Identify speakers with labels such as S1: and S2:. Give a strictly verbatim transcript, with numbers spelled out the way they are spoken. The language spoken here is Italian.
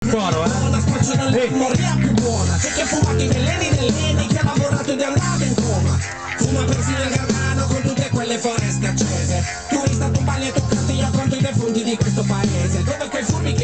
S1: Buono, eh?
S2: Una spaccia nelle memoria più buona. C'è chi ha fumato i veleni dell'Eni, chi ha lavorato ed è andato in coma. Fuma persino il Gargano con tutte quelle foreste accese. Tu hai stato un balli e toccati io conto i defunti di questo paese, dove quei furbi